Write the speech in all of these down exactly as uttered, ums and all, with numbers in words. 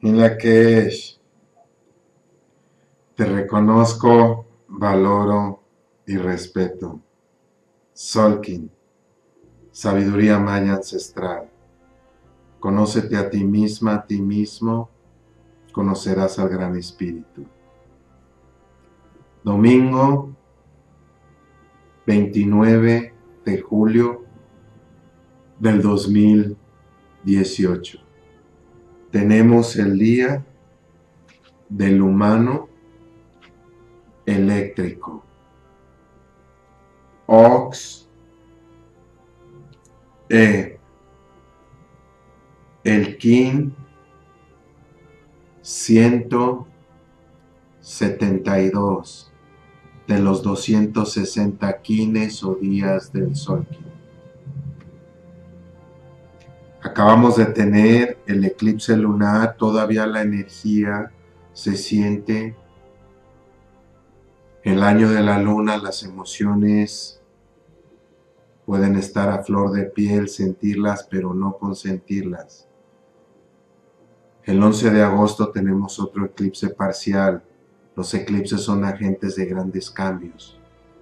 Lakesh, te reconozco, valoro y respeto. Solkin, sabiduría maya ancestral. Conócete a ti misma, a ti mismo, conocerás al Gran Espíritu. Domingo veintinueve de julio del dos mil dieciocho. Tenemos el día del humano eléctrico. Ox, E, el Kin ciento setenta y dos de los doscientos sesenta Kines o días del Solkin. Acabamos de tener el eclipse lunar, todavía la energía se siente. El año de la luna, las emociones pueden estar a flor de piel, sentirlas, pero no consentirlas. El once de agosto tenemos otro eclipse parcial. Los eclipses son agentes de grandes cambios.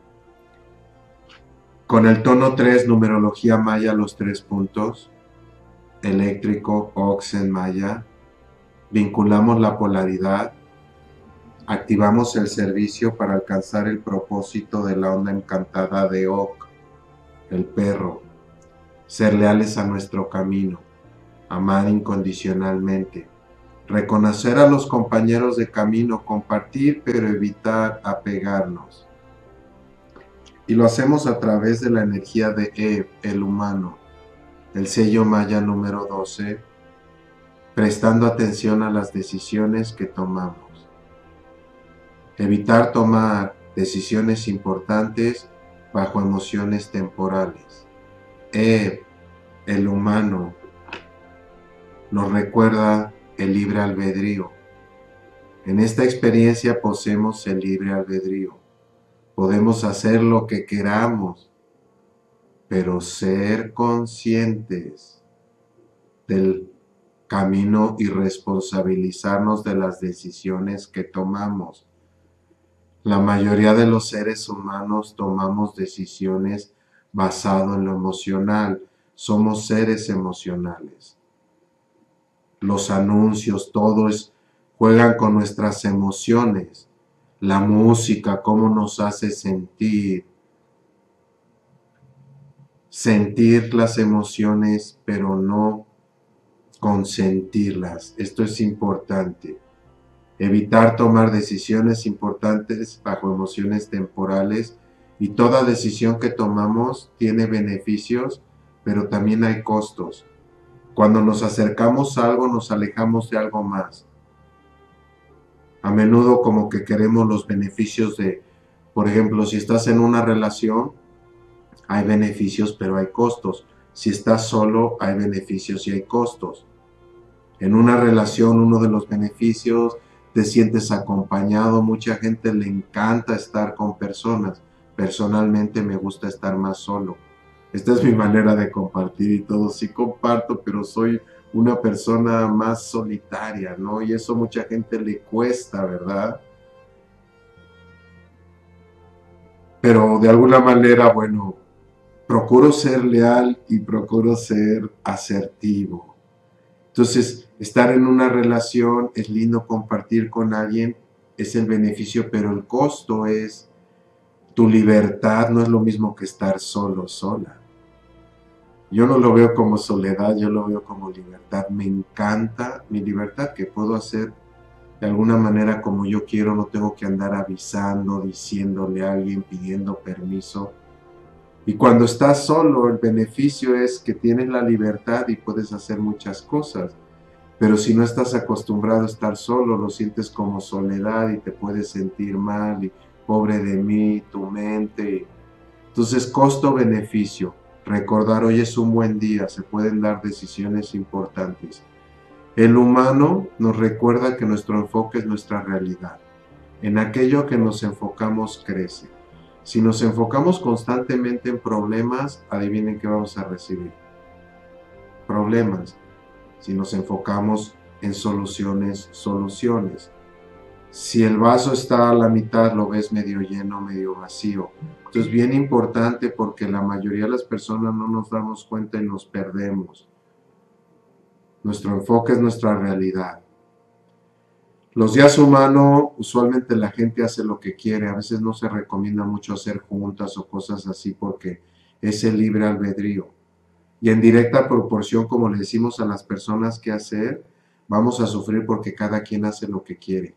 Con el tono tres, numerología maya, los tres puntos, eléctrico, Ox en maya, vinculamos la polaridad, activamos el servicio para alcanzar el propósito de la onda encantada de Ok, el perro, ser leales a nuestro camino, amar incondicionalmente, reconocer a los compañeros de camino, compartir pero evitar apegarnos. Y lo hacemos a través de la energía de E, el humano, el sello maya número doce, prestando atención a las decisiones que tomamos. Evitar tomar decisiones importantes bajo emociones temporales. E, el humano, nos recuerda el libre albedrío. En esta experiencia poseemos el libre albedrío. Podemos hacer lo que queramos, pero ser conscientes del camino y responsabilizarnos de las decisiones que tomamos. La mayoría de los seres humanos tomamos decisiones basado en lo emocional. Somos seres emocionales. Los anuncios, todo es, juegan con nuestras emociones. La música, cómo nos hace sentir. Sentir las emociones, pero no consentirlas. Esto es importante. Evitar tomar decisiones importantes bajo emociones temporales, y toda decisión que tomamos tiene beneficios, pero también hay costos. Cuando nos acercamos a algo, nos alejamos de algo más. A menudo como que queremos los beneficios de, por ejemplo, si estás en una relación, hay beneficios, pero hay costos. Si estás solo, hay beneficios y hay costos. En una relación, uno de los beneficios, te sientes acompañado. Mucha gente le encanta estar con personas. Personalmente me gusta estar más solo. Esta es mi manera de compartir y todo. Sí comparto, pero soy una persona más solitaria, ¿no? Y eso a mucha gente le cuesta, ¿verdad? Pero de alguna manera, bueno, procuro ser leal y procuro ser asertivo. Entonces, estar en una relación es lindo, compartir con alguien es el beneficio, pero el costo es tu libertad. No es lo mismo que estar solo, sola. Yo no lo veo como soledad, yo lo veo como libertad. Me encanta mi libertad, que puedo hacer de alguna manera como yo quiero. No tengo que andar avisando, diciéndole a alguien, pidiendo permiso. Y cuando estás solo, el beneficio es que tienes la libertad y puedes hacer muchas cosas. Pero si no estás acostumbrado a estar solo, lo sientes como soledad y te puedes sentir mal y pobre de mí, tu mente. Entonces, costo-beneficio. Recordar, hoy es un buen día, se pueden dar decisiones importantes. El humano nos recuerda que nuestro enfoque es nuestra realidad. En aquello que nos enfocamos crece. Si nos enfocamos constantemente en problemas, adivinen qué vamos a recibir. Problemas. Si nos enfocamos en soluciones, soluciones. Si el vaso está a la mitad, lo ves medio lleno, medio vacío. Entonces, bien importante porque la mayoría de las personas no nos damos cuenta y nos perdemos. Nuestro enfoque es nuestra realidad. Los días humanos, usualmente la gente hace lo que quiere. A veces no se recomienda mucho hacer juntas o cosas así porque es el libre albedrío. Y en directa proporción, como le decimos a las personas qué hacer, vamos a sufrir porque cada quien hace lo que quiere.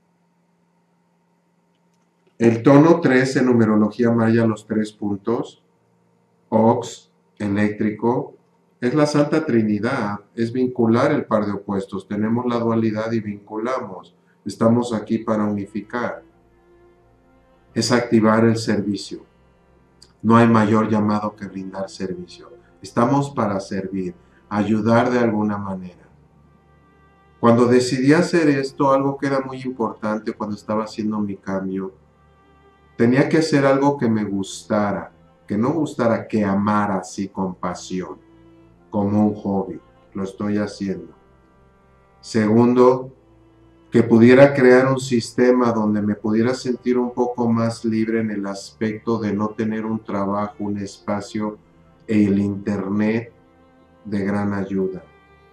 El tono tres en numerología maya, los tres puntos, ox, eléctrico, es la Santa Trinidad, es vincular el par de opuestos. Tenemos la dualidad y vinculamos. Estamos aquí para unificar. Es activar el servicio. No hay mayor llamado que brindar servicio. Estamos para servir, ayudar de alguna manera. Cuando decidí hacer esto, algo que era muy importante cuando estaba haciendo mi cambio, tenía que hacer algo que me gustara, que no gustara, que amara así con pasión, como un hobby. Lo estoy haciendo. Segundo, que pudiera crear un sistema donde me pudiera sentir un poco más libre en el aspecto de no tener un trabajo, un espacio e el internet de gran ayuda.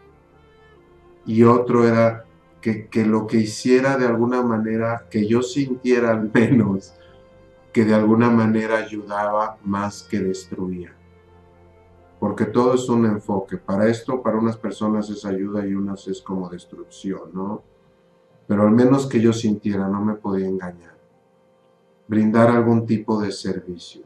Y otro era que, que lo que hiciera de alguna manera, que yo sintiera al menos, que de alguna manera ayudaba más que destruía. Porque todo es un enfoque. Para esto, para unas personas es ayuda y unas es como destrucción, ¿no? Pero al menos que yo sintiera, no me podía engañar. Brindar algún tipo de servicio.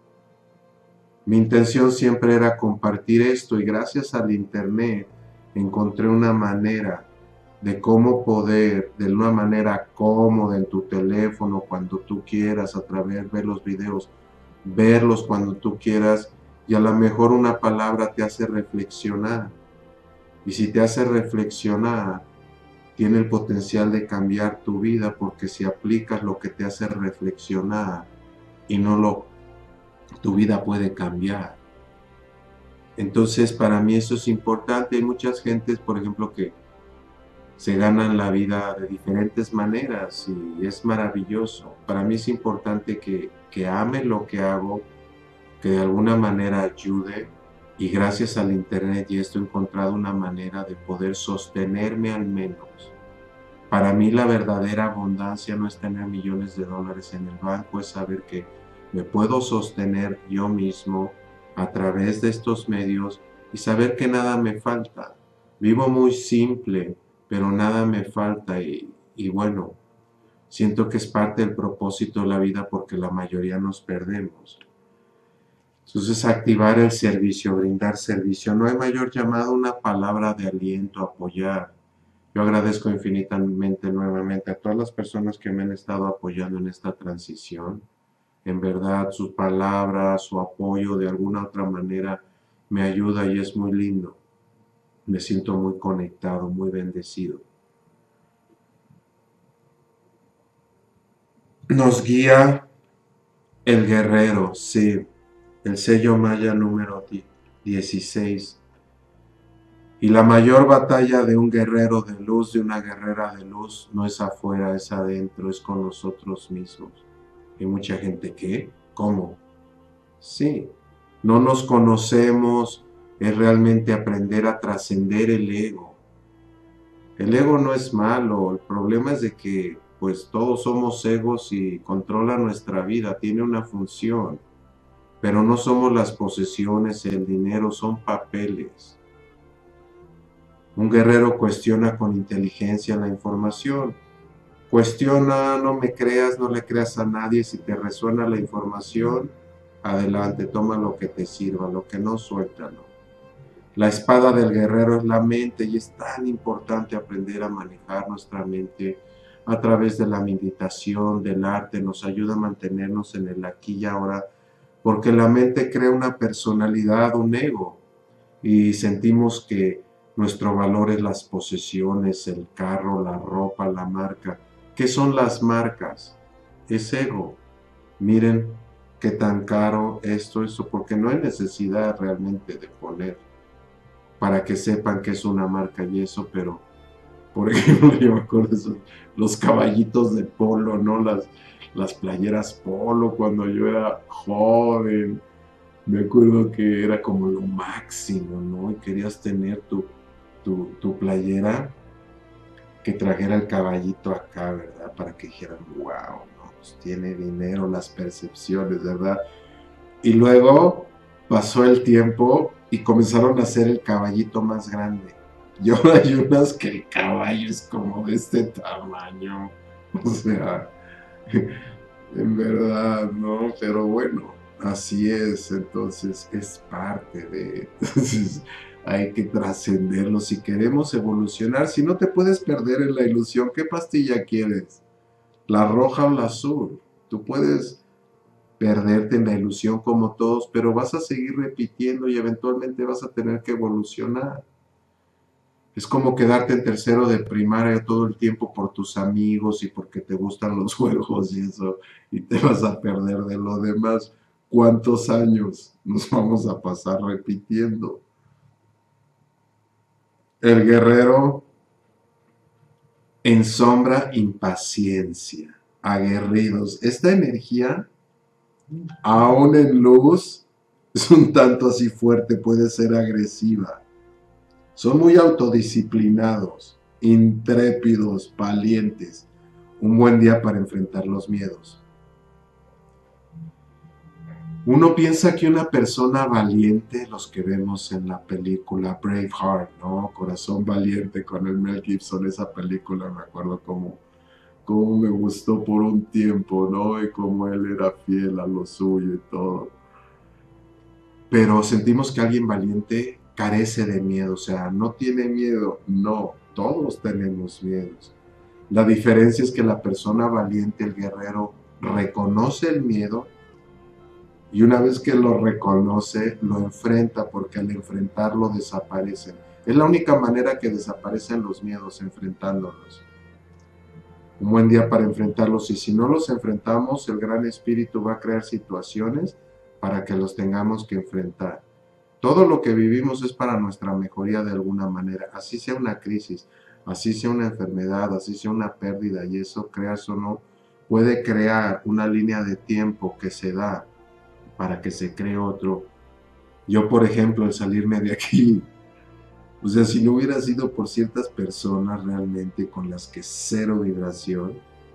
Mi intención siempre era compartir esto y gracias al internet encontré una manera de cómo poder, de una manera cómoda en tu teléfono, cuando tú quieras, a través de los videos, verlos cuando tú quieras, y a lo mejor una palabra te hace reflexionar. Y si te hace reflexionar, tiene el potencial de cambiar tu vida, porque si aplicas lo que te hace reflexionar y no lo, tu vida puede cambiar. Entonces, para mí eso es importante. Hay muchas gentes, por ejemplo, que se ganan la vida de diferentes maneras y es maravilloso. Para mí es importante que, que ame lo que hago, que de alguna manera ayude, y gracias al internet y esto he encontrado una manera de poder sostenerme al menos. Para mí la verdadera abundancia no es tener millones de dólares en el banco, es saber que me puedo sostener yo mismo a través de estos medios y saber que nada me falta. Vivo muy simple, pero nada me falta y, y bueno, siento que es parte del propósito de la vida porque la mayoría nos perdemos. Entonces, activar el servicio, brindar servicio. No hay mayor llamado, una palabra de aliento, apoyar. Yo agradezco infinitamente nuevamente a todas las personas que me han estado apoyando en esta transición. En verdad, sus palabras, su apoyo de alguna otra manera me ayuda y es muy lindo. Me siento muy conectado, muy bendecido. Nos guía el guerrero, sí, el sello maya número dieciséis. Y la mayor batalla de un guerrero de luz, de una guerrera de luz, no es afuera, es adentro, es con nosotros mismos. Y mucha gente, ¿qué? ¿Cómo? Sí, no nos conocemos, es realmente aprender a trascender el ego. El ego no es malo, el problema es de que pues todos somos egos y controla nuestra vida, tiene una función, pero no somos las posesiones, el dinero, son papeles. Un guerrero cuestiona con inteligencia la información. Cuestiona, no me creas, no le creas a nadie. Si te resuena la información, adelante, toma lo que te sirva, lo que no, suéltalo. La espada del guerrero es la mente y es tan importante aprender a manejar nuestra mente a través de la meditación, del arte. Nos ayuda a mantenernos en el aquí y ahora, porque la mente crea una personalidad, un ego, y sentimos que nuestro valor es las posesiones, el carro, la ropa, la marca. ¿Qué son las marcas? Es ego. Miren qué tan caro esto, eso, porque no hay necesidad realmente de poner para que sepan que es una marca y eso, pero Por ejemplo, yo me acuerdo de esos, los caballitos de polo, ¿no? Las, las playeras polo cuando yo era joven. Me acuerdo que era como lo máximo, ¿no? Y querías tener tu, tu, tu playera que trajera el caballito acá, ¿verdad? Para que dijeran, wow, ¿no? Pues tiene dinero, las percepciones, ¿verdad? Y luego pasó el tiempo y comenzaron a hacer el caballito más grande. Y ahora hay unas que el caballo es como de este tamaño. O sea, en verdad, ¿no? Pero bueno, así es. Entonces es parte de... Entonces hay que trascenderlo si queremos evolucionar. Si no te puedes perder en la ilusión, ¿qué pastilla quieres? ¿La roja o la azul? Tú puedes perderte en la ilusión como todos, pero vas a seguir repitiendo y eventualmente vas a tener que evolucionar. Es como quedarte en tercero de primaria todo el tiempo por tus amigos y porque te gustan los juegos y eso, y te vas a perder de lo demás. ¿Cuántos años nos vamos a pasar repitiendo? El guerrero en sombra, impaciencia, aguerridos. Esta energía, aún en luz, es un tanto así fuerte, puede ser agresiva. Son muy autodisciplinados, intrépidos, valientes. Un buen día para enfrentar los miedos. Uno piensa que una persona valiente, los que vemos en la película Braveheart, ¿no? Corazón Valiente con el Mel Gibson, esa película me acuerdo cómo, cómo me gustó por un tiempo, ¿no? Y cómo él era fiel a lo suyo y todo. Pero sentimos que alguien valiente carece de miedo, o sea, no tiene miedo, no, todos tenemos miedos. La diferencia es que la persona valiente, el guerrero, reconoce el miedo y una vez que lo reconoce, lo enfrenta, porque al enfrentarlo desaparecen. Es la única manera que desaparecen los miedos, enfrentándolos. Un buen día para enfrentarlos, y si no los enfrentamos, el Gran Espíritu va a crear situaciones para que los tengamos que enfrentar. Todo lo que vivimos es para nuestra mejoría de alguna manera, así sea una crisis, así sea una enfermedad, así sea una pérdida, y eso, creas o no, puede crear una línea de tiempo que se da para que se cree otro. Yo, por ejemplo, el salirme de aquí, o sea, si no hubiera sido por ciertas personas realmente con las que cero vibración,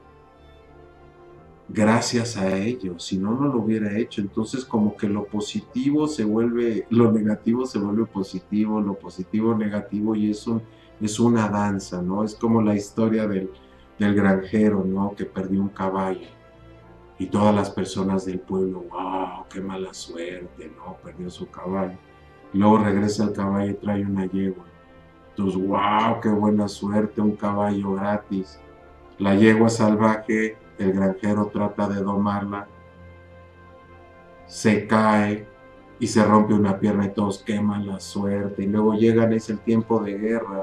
gracias a ellos, si no, no lo hubiera hecho. Entonces como que lo positivo se vuelve, lo negativo se vuelve positivo, lo positivo negativo, y eso es una danza, ¿no? Es como la historia del, del granjero, ¿no? Que perdió un caballo y todas las personas del pueblo, wow, qué mala suerte, ¿no? Perdió su caballo. Y luego regresa el caballo y trae una yegua. Entonces, wow, qué buena suerte, un caballo gratis. La yegua salvaje, el granjero trata de domarla, se cae y se rompe una pierna y todos queman la suerte. Y luego llegan, es el tiempo de guerra,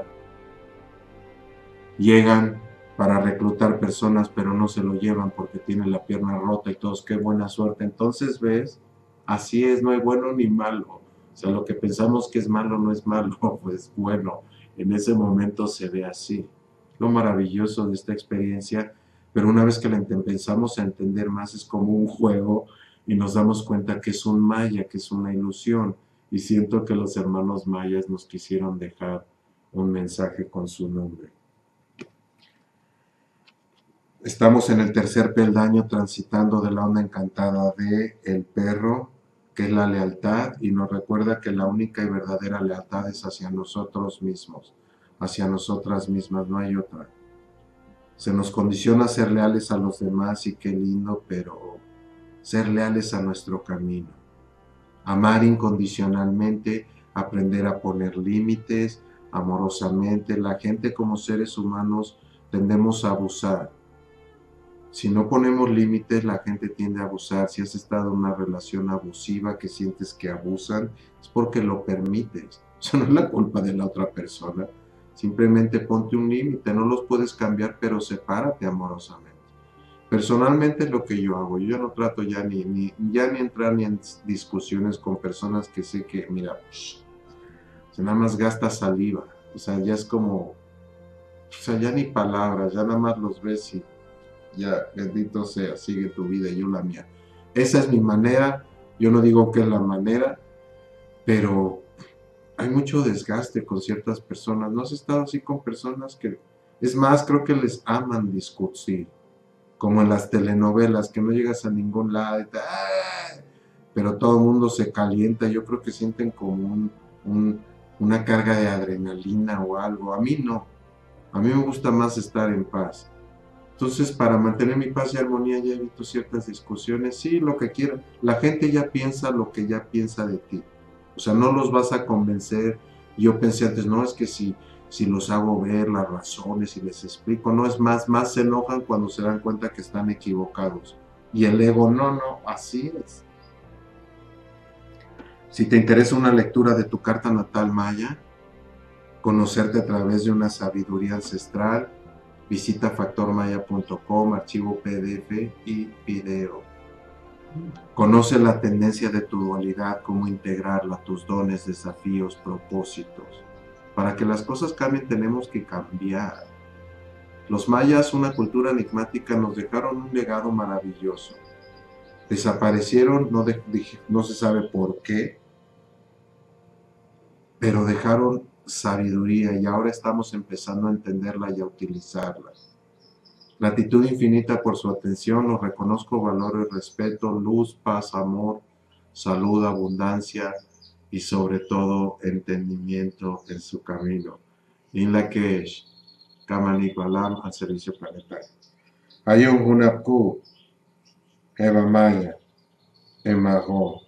llegan para reclutar personas, pero no se lo llevan porque tiene la pierna rota y todos, qué buena suerte. Entonces, ¿ves? Así es, no hay bueno ni malo. O sea, lo que pensamos que es malo no es malo, pues bueno, en ese momento se ve así. Lo maravilloso de esta experiencia, pero una vez que la empezamos a entender más, es como un juego y nos damos cuenta que es un maya, que es una ilusión. Y siento que los hermanos mayas nos quisieron dejar un mensaje con su nombre. Estamos en el tercer peldaño, transitando de la onda encantada de el perro, que es la lealtad, y nos recuerda que la única y verdadera lealtad es hacia nosotros mismos, hacia nosotras mismas, no hay otra. Se nos condiciona a ser leales a los demás, y qué lindo, pero ser leales a nuestro camino. Amar incondicionalmente, aprender a poner límites amorosamente. La gente, como seres humanos, tendemos a abusar. Si no ponemos límites, la gente tiende a abusar. Si has estado en una relación abusiva que sientes que abusan, es porque lo permites. Eso no es la culpa de la otra persona. Simplemente ponte un límite. No los puedes cambiar, pero sepárate amorosamente. Personalmente es lo que yo hago. Yo no trato ya ni, ni, ya ni entrar ni en discusiones con personas que sé que, mira, psh, o sea, nada más gasta saliva. O sea, ya es como... O sea, ya ni palabras, ya nada más los ves y ya, bendito sea, sigue tu vida y yo la mía. Esa es mi manera, yo no digo que es la manera, pero hay mucho desgaste con ciertas personas. ¿No has estado así con personas que, es más, creo que les aman discutir, como en las telenovelas, que no llegas a ningún lado y te, ¡ah! Pero todo el mundo se calienta, yo creo que sienten como un, un, una carga de adrenalina o algo. A mí no, a mí me gusta más estar en paz. Entonces, para mantener mi paz y armonía ya evito ciertas discusiones. Sí, lo que quieran. La gente ya piensa lo que ya piensa de ti. O sea, no los vas a convencer. Yo pensé antes, no, es que si, si los hago ver las razones y les explico, no es más, más se enojan cuando se dan cuenta que están equivocados. Y el ego, no, no, así es. Si te interesa una lectura de tu carta natal maya, conocerte a través de una sabiduría ancestral, visita factor maya punto com, archivo P D F y video. Conoce la tendencia de tu dualidad, cómo integrarla, tus dones, desafíos, propósitos. Para que las cosas cambien tenemos que cambiar. Los mayas, una cultura enigmática, nos dejaron un legado maravilloso. Desaparecieron, no, de, no se sabe por qué, pero dejaron sabiduría y ahora estamos empezando a entenderla y a utilizarla. Gratitud infinita por su atención, los reconozco, valoro y respeto, luz, paz, amor, salud, abundancia y sobre todo entendimiento en su camino. Inla Kesh, Kamanik Balam al servicio planetario. Ayun Hunapku, Eva Maya, Emago.